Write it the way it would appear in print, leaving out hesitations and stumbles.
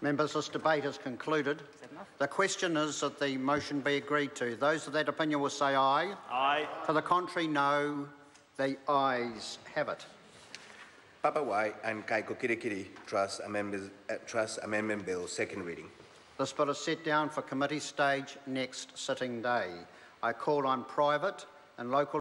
Members, this debate is concluded. The question is that the motion be agreed to. Those of that opinion will say aye. Aye. To the contrary, no. The ayes have it. Papawai and Kaikokirikiri Trust Amendment Bill, second reading. This bill is set down for committee stage next sitting day. I call on private and local